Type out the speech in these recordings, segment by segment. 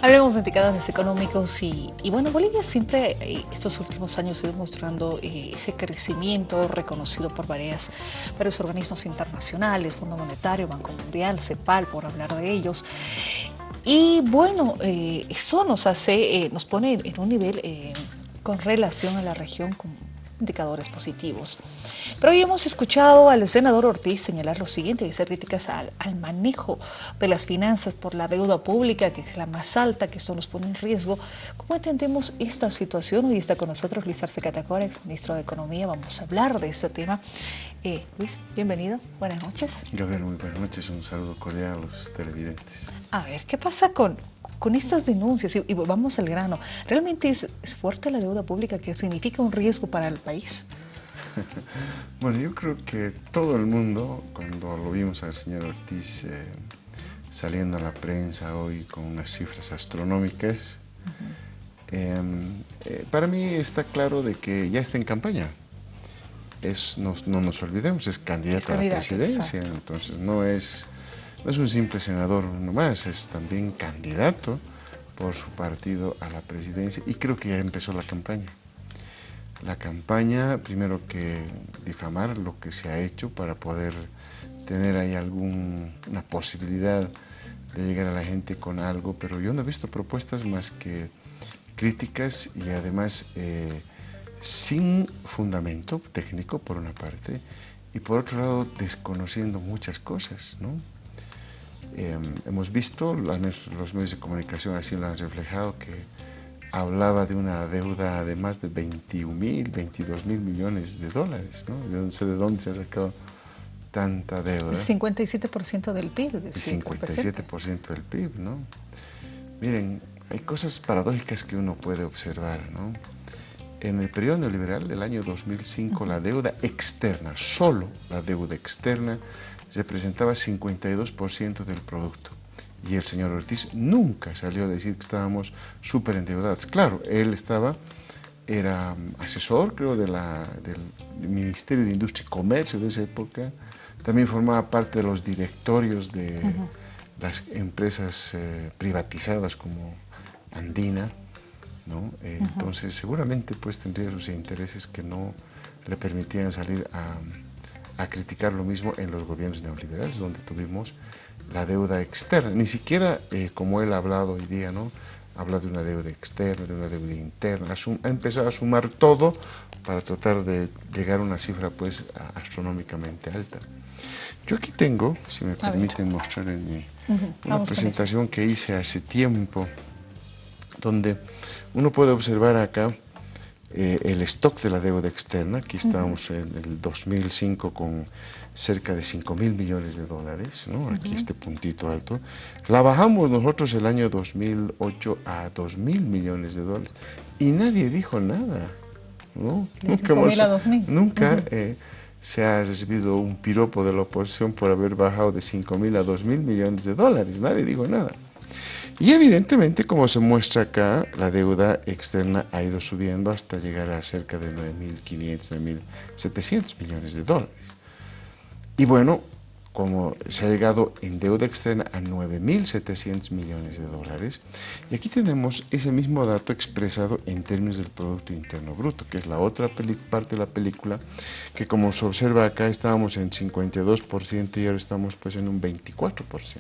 Hablemos de indicadores económicos y bueno, Bolivia siempre estos últimos años ha ido mostrando ese crecimiento reconocido por varios organismos internacionales, Fondo Monetario, Banco Mundial, CEPAL, por hablar de ellos. Y bueno, eso nos pone en un nivel con relación a la región con indicadores positivos. Pero hoy hemos escuchado al senador Ortiz señalar lo siguiente y hacer críticas al manejo de las finanzas por la deuda pública, que es la más alta, que esto nos pone en riesgo. ¿Cómo entendemos esta situación? Hoy está con nosotros Luis Arce Catacora, exministro de Economía. Vamos a hablar de este tema. Luis, bienvenido. Buenas noches. Gabriel, muy buenas noches. Un saludo cordial a los televidentes. A ver, ¿qué pasa con estas denuncias? Y vamos al grano. ¿Realmente es fuerte la deuda pública que significa un riesgo para el país? Bueno, yo creo que todo el mundo, cuando lo vimos al señor Ortiz saliendo a la prensa hoy con unas cifras astronómicas, para mí está claro de que ya está en campaña. No nos olvidemos, es candidato a la presidencia, exacto. Entonces no es un simple senador nomás, es también candidato por su partido a la presidencia y creo que ya empezó la campaña. La campaña, primero que difamar lo que se ha hecho para poder tener ahí una posibilidad de llegar a la gente con algo, pero yo no he visto propuestas más que críticas y además sin fundamento técnico por una parte y por otro lado desconociendo muchas cosas, ¿no? Hemos visto, los medios de comunicación así lo han reflejado, que hablaba de una deuda de más de 21.000, 22.000 millones de dólares, ¿no? Yo no sé de dónde se ha sacado tanta deuda. El 57% del PIB. El 57% del PIB, ¿no? Miren, hay cosas paradójicas que uno puede observar, ¿no? En el periodo neoliberal, el año 2005, la deuda externa, solo la deuda externa, representaba 52% del producto. Y el señor Ortiz nunca salió a decir que estábamos súper endeudados. Claro, él era asesor, creo, del Ministerio de Industria y Comercio de esa época. También formaba parte de los directorios de las empresas privatizadas como Andina, ¿no? Entonces, seguramente pues tendría sus intereses que no le permitían salir a criticar lo mismo en los gobiernos neoliberales, donde tuvimos la deuda externa. Ni siquiera, como él ha hablado hoy día, ¿no? Habla de una deuda externa, de una deuda interna. Ha empezado a sumar todo para tratar de llegar a una cifra pues astronómicamente alta. Yo aquí tengo, si me permiten mostrar en una presentación que hice hace tiempo, donde uno puede observar acá el stock de la deuda externa. Aquí estábamos en el 2005 con cerca de 5.000 millones de dólares, ¿no? Aquí este puntito alto. La bajamos nosotros el año 2008 a 2.000 millones de dólares y nadie dijo nada, ¿no? Nunca se ha recibido un piropo de la oposición por haber bajado de 5.000 a 2.000 millones de dólares, nadie dijo nada. Y evidentemente, como se muestra acá, la deuda externa ha ido subiendo hasta llegar a cerca de 9.500, 9.700 millones de dólares. Y bueno, como se ha llegado en deuda externa a 9.700 millones de dólares, y aquí tenemos ese mismo dato expresado en términos del Producto Interno Bruto, que es la otra parte de la película, que como se observa acá estábamos en 52% y ahora estamos pues en un 24%.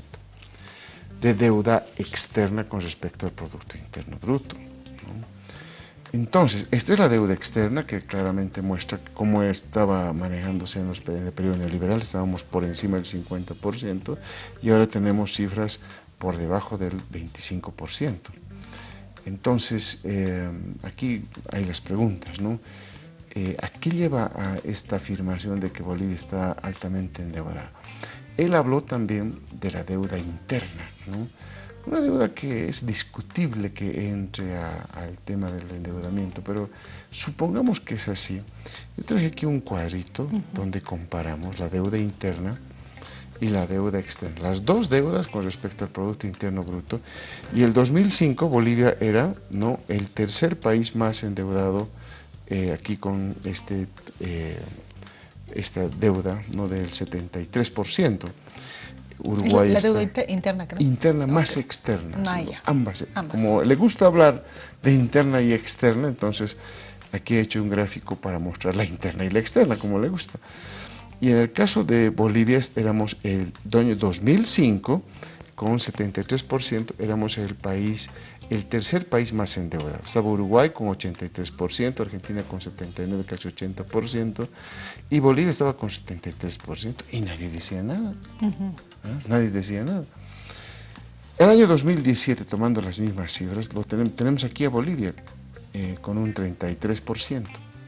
De deuda externa con respecto al Producto Interno Bruto, ¿no? Entonces, esta es la deuda externa que claramente muestra cómo estaba manejándose en el periodo neoliberal. Estábamos por encima del 50% y ahora tenemos cifras por debajo del 25%. Entonces, aquí hay las preguntas, ¿no? ¿A qué lleva a esta afirmación de que Bolivia está altamente endeudada? Él habló también de la deuda interna, ¿no? Una deuda que es discutible que entre al tema del endeudamiento, pero supongamos que es así. Yo traje aquí un cuadrito donde comparamos la deuda interna y la deuda externa. Las dos deudas con respecto al Producto Interno Bruto. Y el 2005 Bolivia era, ¿no?, el tercer país más endeudado aquí con esta deuda, ¿no?, del 73%. Uruguay la está... deuda interna, creo. Interna más externa. Ah, ya. Ambas. Ambas. Como le gusta hablar de interna y externa, entonces aquí he hecho un gráfico para mostrar la interna y la externa, como le gusta. Y en el caso de Bolivia éramos el año 2005, con 73%, éramos el tercer país más endeudado. Estaba Uruguay con 83%, Argentina con 79%, casi 80%, y Bolivia estaba con 73%, y nadie decía nada. Nadie decía nada. El año 2017, tomando las mismas cifras, tenemos aquí a Bolivia con un 33%.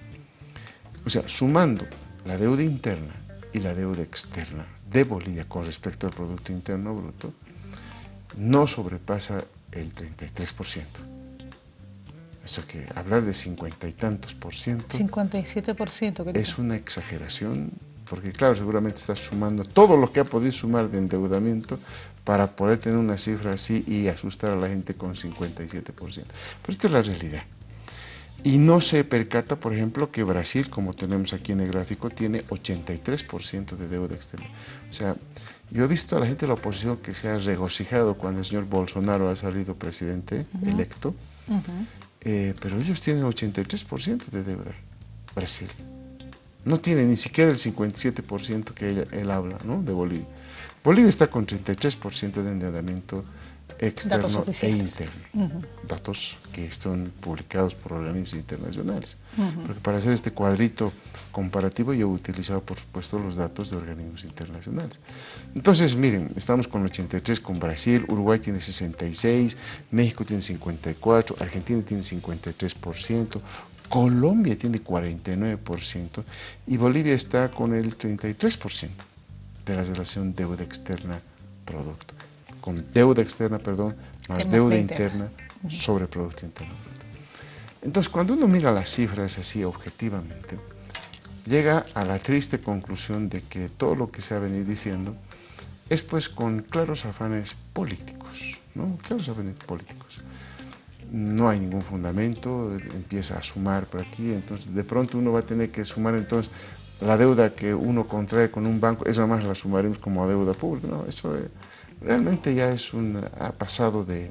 O sea, sumando la deuda interna y la deuda externa de Bolivia con respecto al Producto Interno Bruto, no sobrepasa el 33%. Eso que hablar de 50 y tantos por ciento 57%. es una exageración, porque claro, seguramente está sumando todo lo que ha podido sumar de endeudamiento para poder tener una cifra así y asustar a la gente con 57%. Pero esta es la realidad. Y no se percata, por ejemplo, que Brasil, como tenemos aquí en el gráfico, tiene 83% de deuda externa. O sea, yo he visto a la gente de la oposición que se ha regocijado cuando el señor Bolsonaro ha salido presidente electo, pero ellos tienen 83% de deuda, Brasil. No tiene ni siquiera el 57% que él habla, ¿no?, de Bolivia. Bolivia está con 33% de endeudamiento externo e interno. Datos que están publicados por organismos internacionales. Porque para hacer este cuadrito comparativo yo he utilizado, por supuesto, los datos de organismos internacionales. Entonces, miren, estamos con 83 con Brasil, Uruguay tiene 66, México tiene 54, Argentina tiene 53%, Colombia tiene 49% y Bolivia está con el 33% de la relación deuda externa-producto. Con deuda externa, perdón, más deuda interna sobre Producto Interno Bruto. Entonces, cuando uno mira las cifras así objetivamente, llega a la triste conclusión de que todo lo que se ha venido diciendo es pues con claros afanes políticos, ¿no? Claros afanes políticos. No hay ningún fundamento, empieza a sumar por aquí, entonces de pronto uno va a tener que sumar entonces la deuda que uno contrae con un banco, esa más la sumaremos como deuda pública, ¿no? Eso realmente ya ha pasado de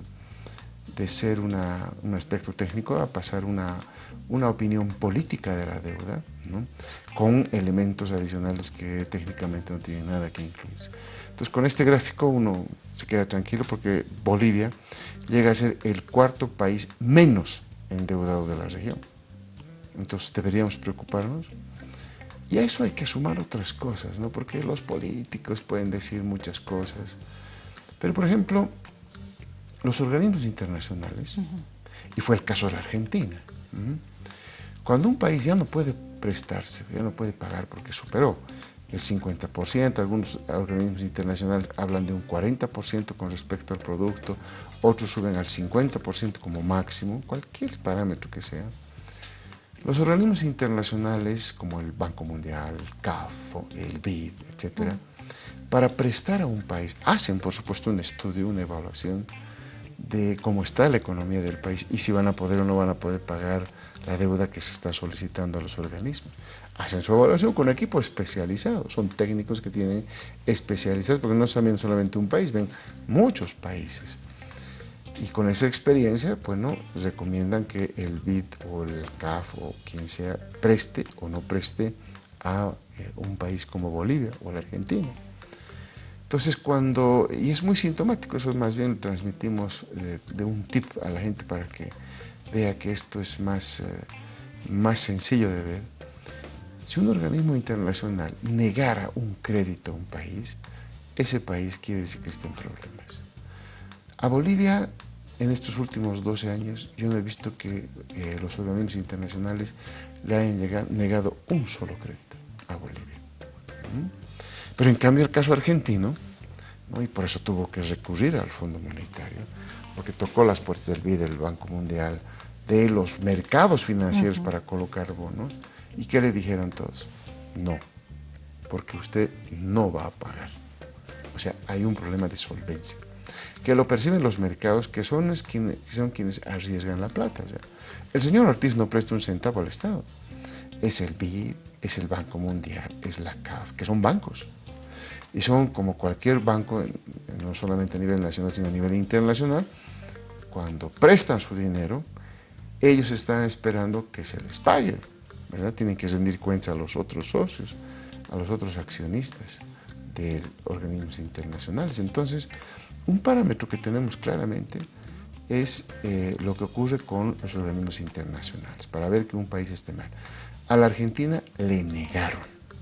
ser un aspecto técnico a pasar una opinión política de la deuda, ¿no?, con elementos adicionales que técnicamente no tienen nada que incluirse. Entonces, con este gráfico uno se queda tranquilo porque Bolivia llega a ser el cuarto país menos endeudado de la región. Entonces, deberíamos preocuparnos. Y a eso hay que sumar otras cosas, ¿no?, porque los políticos pueden decir muchas cosas. Pero, por ejemplo, los organismos internacionales, y fue el caso de la Argentina, cuando un país ya no puede prestarse, ya no puede pagar porque superó el 50%, algunos organismos internacionales hablan de un 40% con respecto al producto, otros suben al 50% como máximo, cualquier parámetro que sea. Los organismos internacionales como el Banco Mundial, el CAF, el BID, etcétera, para prestar a un país, hacen por supuesto un estudio, una evaluación de cómo está la economía del país y si van a poder o no van a poder pagar la deuda que se está solicitando a los organismos. Hacen su evaluación con equipos especializados, son técnicos que tienen especializados, porque no saben solamente un país, ven muchos países. Y con esa experiencia, bueno, recomiendan que el BID o el CAF o quien sea preste o no preste a un país como Bolivia o la Argentina. Entonces y es muy sintomático, eso más bien lo transmitimos de un tip a la gente para que vea que esto es más sencillo de ver. Si un organismo internacional negara un crédito a un país, ese país quiere decir que está en problemas. A Bolivia, en estos últimos 12 años, yo no he visto que los organismos internacionales le hayan negado un solo crédito a Bolivia. Pero en cambio el caso argentino, ¿no?, y por eso tuvo que recurrir al Fondo Monetario, porque tocó las puertas del BID, del Banco Mundial, de los mercados financieros para colocar bonos, ¿y qué le dijeron todos? No, porque usted no va a pagar. O sea, hay un problema de solvencia, que lo perciben los mercados, que son quienes arriesgan la plata. O sea, el señor Ortiz no presta un centavo al Estado, es el BID, es el Banco Mundial, es la CAF, que son bancos. Y son como cualquier banco, no solamente a nivel nacional, sino a nivel internacional, cuando prestan su dinero, ellos están esperando que se les pague, ¿verdad? Tienen que rendir cuentas a los otros socios, a los otros accionistas de organismos internacionales. Entonces, un parámetro que tenemos claramente es lo que ocurre con los organismos internacionales, para ver que un país esté mal. A la Argentina le negaron.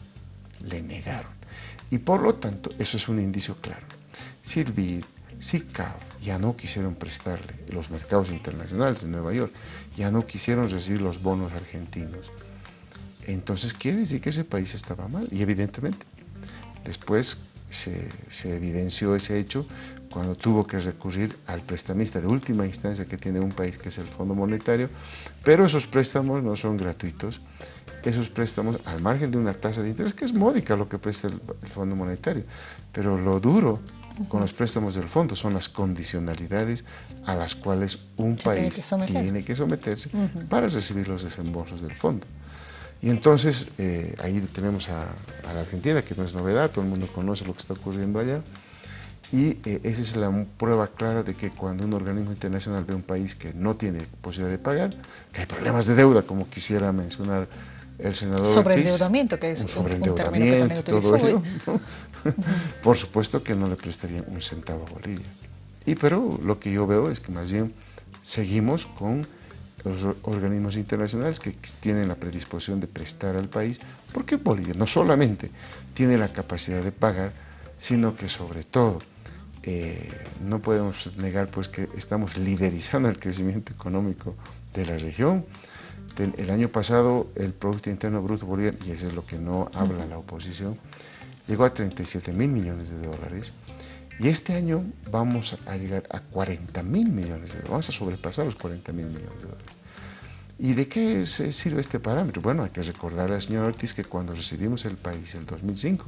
Y por lo tanto, eso es un indicio claro. Si el BID, si CAF ya no quisieron prestarle, los mercados internacionales de Nueva York ya no quisieron recibir los bonos argentinos, entonces quiere decir que ese país estaba mal. Y evidentemente, después se evidenció ese hecho cuando tuvo que recurrir al prestamista de última instancia que tiene un país, que es el Fondo Monetario, pero esos préstamos no son gratuitos. Esos préstamos, al margen de una tasa de interés, que es módica lo que presta el Fondo Monetario, pero lo duro con los préstamos del fondo son las condicionalidades a las cuales un país tiene que someterse para recibir los desembolsos del fondo. Y entonces ahí tenemos a la Argentina, que no es novedad, todo el mundo conoce lo que está ocurriendo allá, y esa es la prueba clara de que cuando un organismo internacional ve un país que no tiene posibilidad de pagar, que hay problemas de deuda, como quisiera mencionar el senador sobreendeudamiento, Ortiz, que es un sobreendeudamiento y todo ello, ¿no? Por supuesto que no le prestarían un centavo a Bolivia. Pero lo que yo veo es que más bien seguimos con los organismos internacionales que tienen la predisposición de prestar al país, porque Bolivia no solamente tiene la capacidad de pagar, sino que sobre todo no podemos negar pues que estamos liderizando el crecimiento económico de la región. El año pasado el Producto Interno Bruto boliviano, y eso es lo que no habla la oposición, llegó a 37.000 millones de dólares, y este año vamos a llegar a 40.000 millones de dólares, vamos a sobrepasar los 40.000 millones de dólares. ¿Y de qué se sirve este parámetro? Bueno, hay que recordar a la señora Ortiz que cuando recibimos el país en 2005,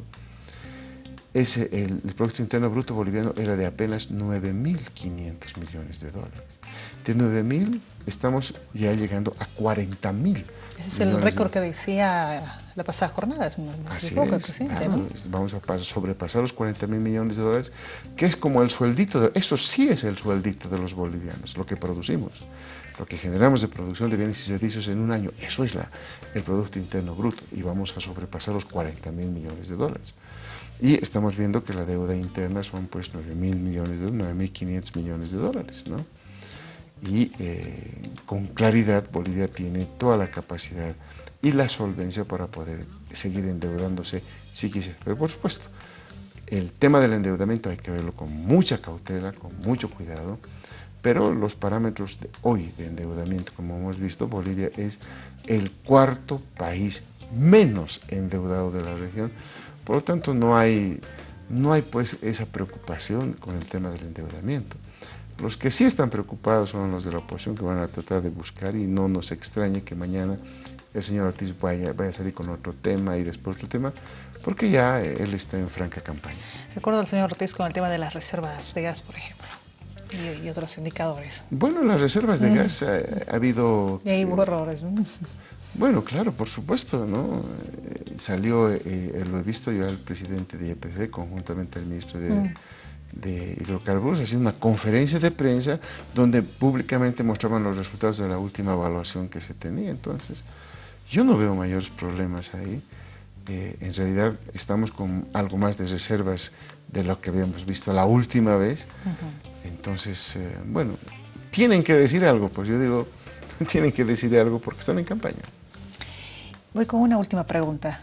el Producto Interno Bruto boliviano era de apenas 9.500 millones de dólares. De 9.000 estamos ya llegando a 40.000. Ese es el récord que decía la pasada jornada, si no me equivoco, el presidente, claro, ¿no? Vamos a sobrepasar los 40.000 millones de dólares, que es como el sueldito, eso sí es el sueldito de los bolivianos, lo que producimos, lo que generamos de producción de bienes y servicios en un año, eso es el Producto Interno Bruto, y vamos a sobrepasar los 40.000 millones de dólares. Y estamos viendo que la deuda interna son pues 9.000 millones de dólares, 9.500 millones de dólares, ¿no? Y con claridad Bolivia tiene toda la capacidad y la solvencia para poder seguir endeudándose si quisiera. Pero por supuesto, el tema del endeudamiento hay que verlo con mucha cautela, con mucho cuidado, pero los parámetros de hoy de endeudamiento, como hemos visto, Bolivia es el cuarto país menos endeudado de la región. Por lo tanto, no hay pues esa preocupación con el tema del endeudamiento. Los que sí están preocupados son los de la oposición, que van a tratar de buscar, y no nos extrañe que mañana el señor Ortiz vaya a salir con otro tema y después otro tema, porque ya él está en franca campaña. Recuerdo al señor Ortiz con el tema de las reservas de gas, por ejemplo, y otros indicadores. Bueno, las reservas de gas ha habido... Y ahí hubo errores, ¿no? Bueno, claro, por supuesto, ¿no? Salió, lo he visto yo al presidente de YPF, conjuntamente al ministro de Hidrocarburos, haciendo una conferencia de prensa donde públicamente mostraban los resultados de la última evaluación que se tenía. Entonces, yo no veo mayores problemas ahí. En realidad estamos con algo más de reservas de lo que habíamos visto la última vez. Entonces, bueno, tienen que decir algo, pues yo digo, tienen que decir algo porque están en campaña. Voy con una última pregunta.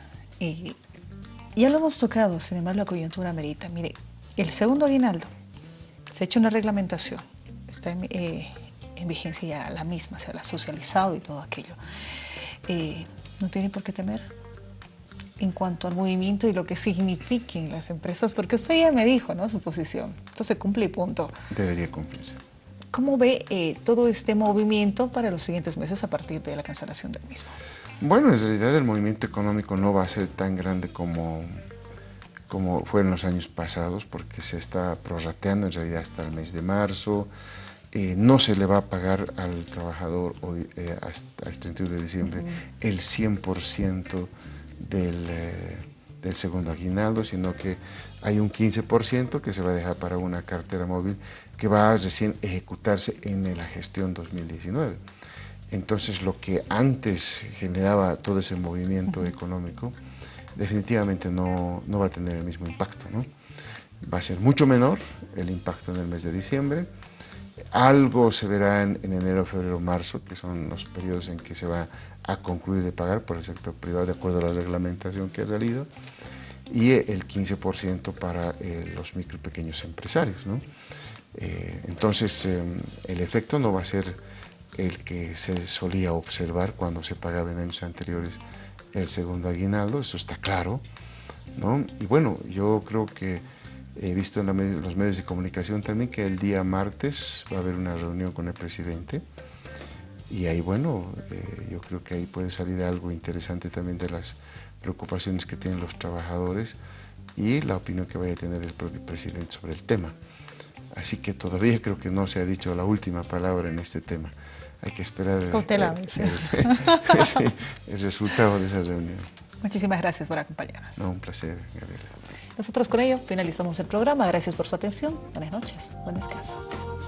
Ya lo hemos tocado, sin embargo la coyuntura amerita. Mire, el segundo aguinaldo, se ha hecho una reglamentación, está en vigencia ya la misma, se la ha socializado y todo aquello. No tiene por qué temer en cuanto al movimiento y lo que signifiquen las empresas, porque usted ya me dijo, ¿no?, su posición. Esto se cumple y punto. Debería cumplirse. ¿Cómo ve todo este movimiento para los siguientes meses a partir de la cancelación del mismo? Bueno, en realidad el movimiento económico no va a ser tan grande como fue en los años pasados, porque se está prorrateando en realidad hasta el mes de marzo. No se le va a pagar al trabajador hoy, hasta el 31 de diciembre el 100% del segundo aguinaldo, sino que hay un 15% que se va a dejar para una cartera móvil que va a recién ejecutarse en la gestión 2019. Entonces, lo que antes generaba todo ese movimiento económico, definitivamente no va a tener el mismo impacto, ¿no? Va a ser mucho menor el impacto en el mes de diciembre. Algo se verá en enero, febrero, marzo, que son los periodos en que se va a concluir de pagar por el sector privado de acuerdo a la reglamentación que ha salido, y el 15% para los micro y pequeños empresarios, ¿no? Entonces, el efecto no va a ser el que se solía observar cuando se pagaba en años anteriores el segundo aguinaldo, eso está claro, ¿no? Y bueno, yo creo que he visto en los medios de comunicación también que el día martes va a haber una reunión con el presidente, y ahí, bueno, yo creo que ahí puede salir algo interesante también de las preocupaciones que tienen los trabajadores y la opinión que vaya a tener el propio presidente sobre el tema. Así que todavía creo que no se ha dicho la última palabra en este tema. Hay que esperar el resultado de esa reunión. Muchísimas gracias por acompañarnos. No, un placer, Gabriela. Nosotros con ello finalizamos el programa. Gracias por su atención. Buenas noches. Buen descanso.